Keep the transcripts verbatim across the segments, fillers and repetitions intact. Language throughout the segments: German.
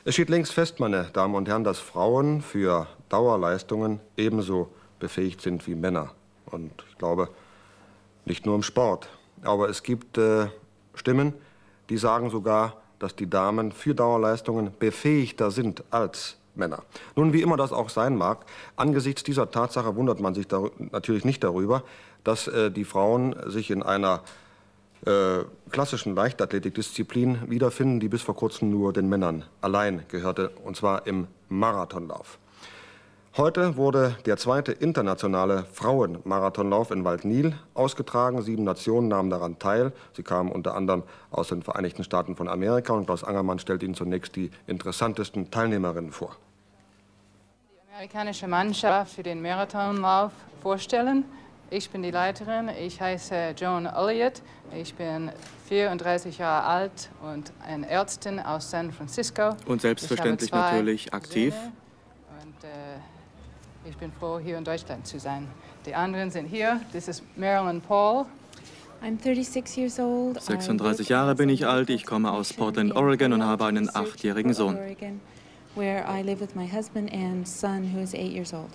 Es steht längst fest, meine Damen und Herren, dass Frauen für Dauerleistungen ebenso befähigt sind wie Männer. Und ich glaube, nicht nur im Sport. Aber es gibt äh, Stimmen, die sagen sogar, dass die Damen für Dauerleistungen befähigter sind als Männer. Nun, wie immer das auch sein mag, angesichts dieser Tatsache wundert man sich natürlich nicht darüber, dass äh, die Frauen sich in einer äh, klassischen Leichtathletikdisziplin wiederfinden, die bis vor kurzem nur den Männern allein gehörte, und zwar im Marathonlauf. Heute wurde der zweite internationale Frauenmarathonlauf in Waldnil ausgetragen. Sieben Nationen nahmen daran teil. Sie kamen unter anderem aus den Vereinigten Staaten von Amerika. Und Klaus Angermann stellt Ihnen zunächst die interessantesten Teilnehmerinnen vor. Die amerikanische Mannschaft für den Marathonlauf vorstellen. Ich bin die Leiterin. Ich heiße Joan Elliott. Ich bin vierunddreißig Jahre alt und eine Ärztin aus San Francisco. Und selbstverständlich natürlich aktiv. Söhne. Und, äh, ich bin froh, hier in Deutschland zu sein. Die anderen sind hier. Das ist Marilyn Paul. I'm thirty-six years old. sechsunddreißig Jahre bin ich alt. Ich komme aus Portland, Oregon und habe einen achtjährigen Sohn. Where I live with my husband and son, who is eight years old.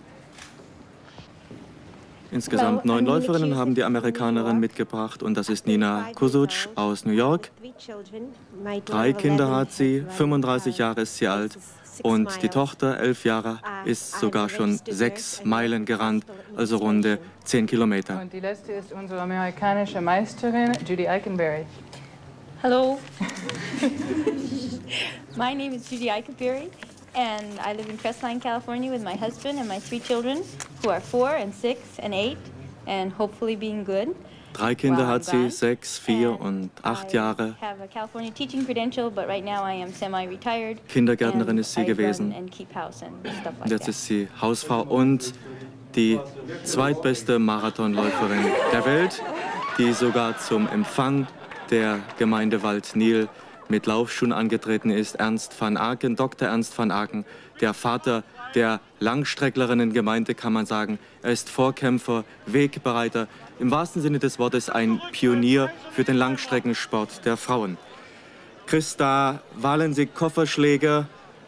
Insgesamt neun Läuferinnen haben die Amerikanerin mitgebracht und das ist Nina Kusuc aus New York. Drei Kinder hat sie, fünfunddreißig Jahre ist sie alt und die Tochter, elf Jahre, ist sogar schon sechs Meilen gerannt, also runde zehn Kilometer. Und die letzte ist unsere amerikanische Meisterin, Judy Eikenberry. Hello. My name is Judy Eikenberry. And I live in Crestline, California with my husband and my three children, who are four and six and eight, and hopefully being good. Drei Kinder hat sie, sechs, vier und acht Jahre. Kindergärtnerin ist sie gewesen. Und jetzt ist sie Hausfrau und die zweitbeste Marathonläuferin der Welt, die sogar zum Empfang der Gemeinde Waldnil mit Laufschuhen angetreten ist, Ernst van Aken, Doktor Ernst van Aken, der Vater der Langstrecklerinnengemeinde, kann man sagen. Er ist Vorkämpfer, Wegbereiter, im wahrsten Sinne des Wortes ein Pionier für den Langstreckensport der Frauen. Christa Walensig-Kofferschläger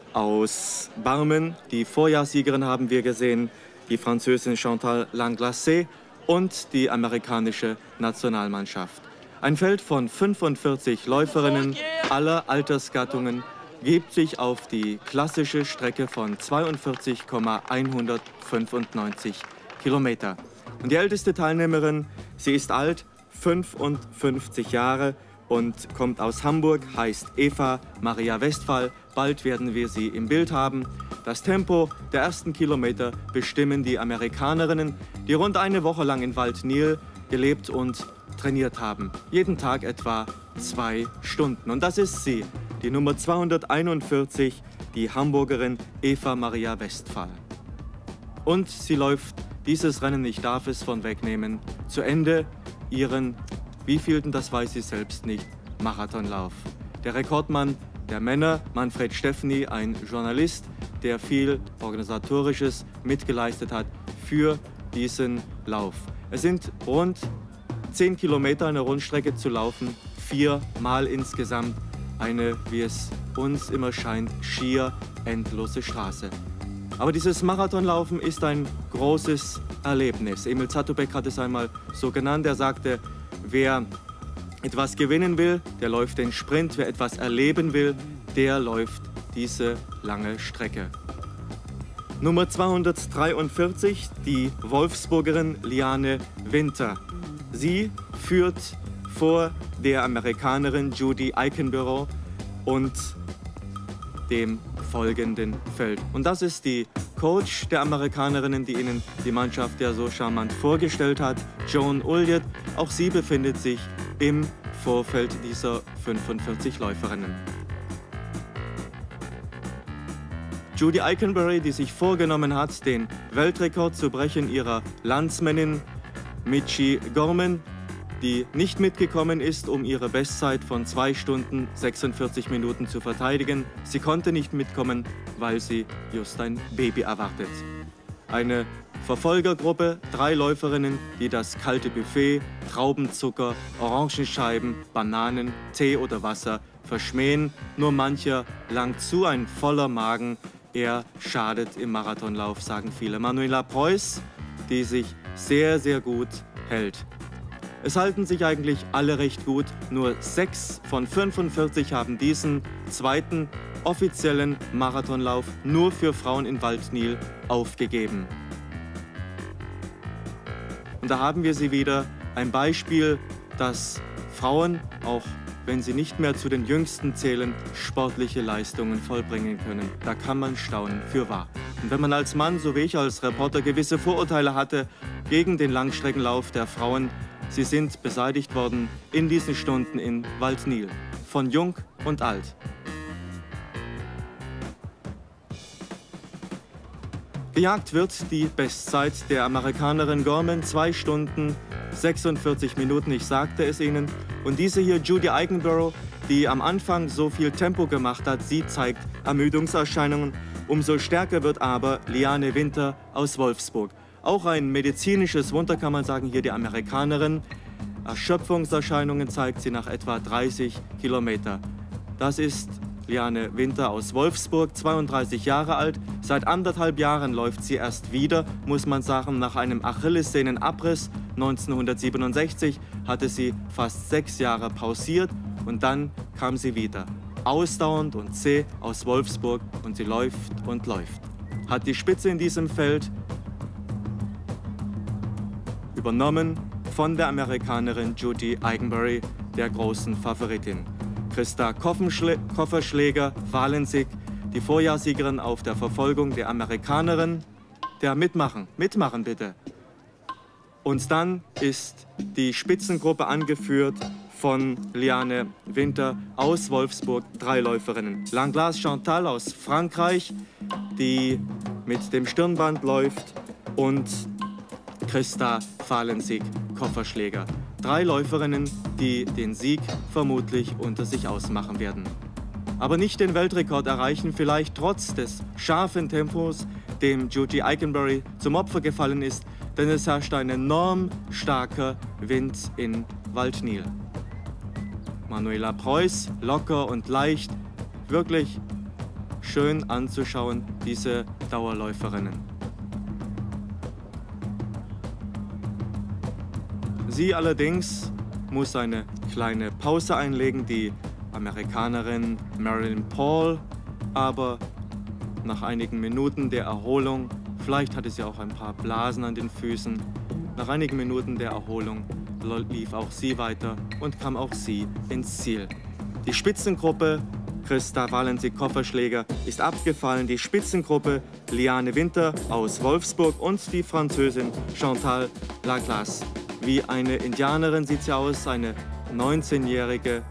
aus Barmen, die Vorjahrssiegerin haben wir gesehen, die Französin Chantal Langlacé und die amerikanische Nationalmannschaft. Ein Feld von fünfundvierzig Läuferinnen aller Altersgattungen gibt sich auf die klassische Strecke von zweiundvierzig Komma hundertfünfundneunzig Kilometer. Und die älteste Teilnehmerin, sie ist alt, fünfundfünfzig Jahre und kommt aus Hamburg, heißt Eva Maria Westphal. Bald werden wir sie im Bild haben. Das Tempo der ersten Kilometer bestimmen die Amerikanerinnen, die rund eine Woche lang in Waldnil gelebt und trainiert haben. Jeden Tag etwa zwei Stunden. Und das ist sie, die Nummer zweihunderteinundvierzig, die Hamburgerin Eva Maria Westphal. Und sie läuft dieses Rennen, ich darf es von wegnehmen, zu Ende ihren, wievielten, das weiß sie selbst nicht, Marathonlauf. Der Rekordmann der Männer, Manfred Steffny, ein Journalist, der viel Organisatorisches mitgeleistet hat für diesen Lauf. Es sind rund zehn Kilometer eine Rundstrecke zu laufen, viermal insgesamt eine, wie es uns immer scheint, schier endlose Straße. Aber dieses Marathonlaufen ist ein großes Erlebnis. Emil Zatopek hat es einmal so genannt. Er sagte, wer etwas gewinnen will, der läuft den Sprint. Wer etwas erleben will, der läuft diese lange Strecke. Nummer zweihundertdreiundvierzig, die Wolfsburgerin Liane Winter. Sie führt vor der Amerikanerin Judy Eikenberry und dem folgenden Feld. Und das ist die Coach der Amerikanerinnen, die Ihnen die Mannschaft ja so charmant vorgestellt hat, Joan Elliott. Auch sie befindet sich im Vorfeld dieser fünfundvierzig Läuferinnen. Judy Eikenberry, die sich vorgenommen hat, den Weltrekord zu brechen, ihrer Landsmännin Michi Gorman, die nicht mitgekommen ist, um ihre Bestzeit von zwei Stunden sechsundvierzig Minuten zu verteidigen. Sie konnte nicht mitkommen, weil sie just ein Baby erwartet. Eine Verfolgergruppe, drei Läuferinnen, die das kalte Buffet, Traubenzucker, Orangenscheiben, Bananen, Tee oder Wasser verschmähen. Nur mancher langt zu, ein voller Magen. Er schadet im Marathonlauf, sagen viele. Manuela Preuß, die sich sehr, sehr gut hält. Es halten sich eigentlich alle recht gut. Nur sechs von fünfundvierzig haben diesen zweiten offiziellen Marathonlauf nur für Frauen in Waldnil aufgegeben. Und da haben wir sie wieder, ein Beispiel, dass Frauen, auch wenn sie nicht mehr zu den Jüngsten zählen, sportliche Leistungen vollbringen können. Da kann man staunen, fürwahr. Und wenn man als Mann, so wie ich als Reporter, gewisse Vorurteile hatte gegen den Langstreckenlauf der Frauen, sie sind beseitigt worden in diesen Stunden in Waldnil, von jung und alt. Gejagt wird die Bestzeit der Amerikanerin Gorman, zwei Stunden, sechsundvierzig Minuten, ich sagte es Ihnen. Und diese hier, Judy Eigenborough, die am Anfang so viel Tempo gemacht hat, sie zeigt Ermüdungserscheinungen. Umso stärker wird aber Liane Winter aus Wolfsburg. Auch ein medizinisches Wunder, kann man sagen, hier die Amerikanerin. Erschöpfungserscheinungen zeigt sie nach etwa dreißig Kilometer. Das ist Liane Winter aus Wolfsburg, zweiunddreißig Jahre alt. Seit anderthalb Jahren läuft sie erst wieder, muss man sagen, nach einem Achillessehnenabriss. neunzehnhundertsiebenundsechzig hatte sie fast sechs Jahre pausiert und dann kam sie wieder. Ausdauernd und zäh aus Wolfsburg und sie läuft und läuft. Hat die Spitze in diesem Feld übernommen von der Amerikanerin Judy Eigenborough, der großen Favoritin. Christa Kofferschläger-Walensig, die Vorjahrssiegerin auf der Verfolgung der Amerikanerin. Der mitmachen, mitmachen bitte. Und dann ist die Spitzengruppe angeführt von Liane Winter aus Wolfsburg, drei Läuferinnen. Langlas Chantal aus Frankreich, die mit dem Stirnband läuft, und Christa Walensig, Kofferschläger. Drei Läuferinnen, die den Sieg vermutlich unter sich ausmachen werden. Aber nicht den Weltrekord erreichen, vielleicht trotz des scharfen Tempos, dem Judy Eigenborough zum Opfer gefallen ist, denn es herrscht ein enorm starker Wind in Waldnil. Manuela Preuß, locker und leicht, wirklich schön anzuschauen, diese Dauerläuferinnen. Sie allerdings muss eine kleine Pause einlegen, die Amerikanerin Marilyn Paul, aber nach einigen Minuten der Erholung, vielleicht hatte sie auch ein paar Blasen an den Füßen, nach einigen Minuten der Erholung lief auch sie weiter und kam auch sie ins Ziel. Die Spitzengruppe Christa Walensig Kofferschläger ist abgefallen, die Spitzengruppe Liane Winter aus Wolfsburg und die Französin Chantal Langlas. Wie eine Indianerin sieht sie aus, eine neunzehnjährige,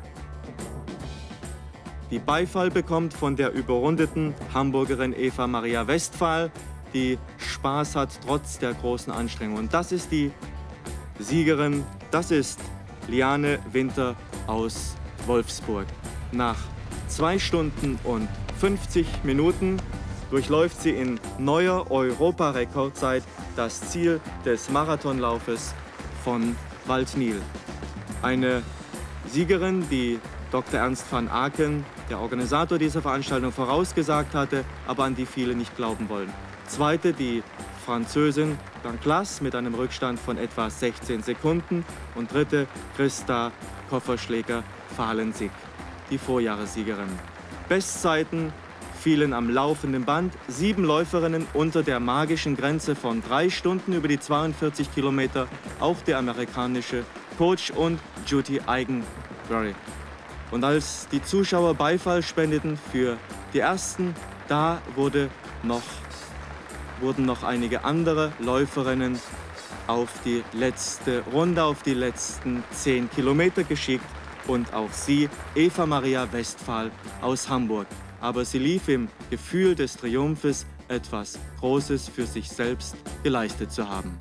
die Beifall bekommt von der überrundeten Hamburgerin Eva Maria Westphal, die Spaß hat trotz der großen Anstrengung. Und das ist die Siegerin, das ist Liane Winter aus Wolfsburg. Nach zwei Stunden und fünfzig Minuten durchläuft sie in neuer Europarekordzeit das Ziel des Marathonlaufes von Waldnil. Eine Siegerin, die Doktor Ernst van Aken, der Organisator dieser Veranstaltung, vorausgesagt hatte, aber an die viele nicht glauben wollen. Zweite die Französin Langlas mit einem Rückstand von etwa sechzehn Sekunden und dritte Christa Kofferschläger-Walensig, die Vorjahressiegerin. Bestzeiten fielen am laufenden Band, sieben Läuferinnen unter der magischen Grenze von drei Stunden über die zweiundvierzig Kilometer, auch der amerikanische Coach und Judy Eigenborough. Und als die Zuschauer Beifall spendeten für die Ersten, da wurde noch, wurden noch einige andere Läuferinnen auf die letzte Runde, auf die letzten zehn Kilometer geschickt und auch sie, Eva Maria Westphal aus Hamburg. Aber sie lief im Gefühl des Triumphes, etwas Großes für sich selbst geleistet zu haben.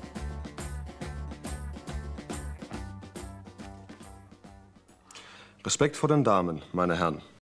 Respekt vor den Damen, meine Herren.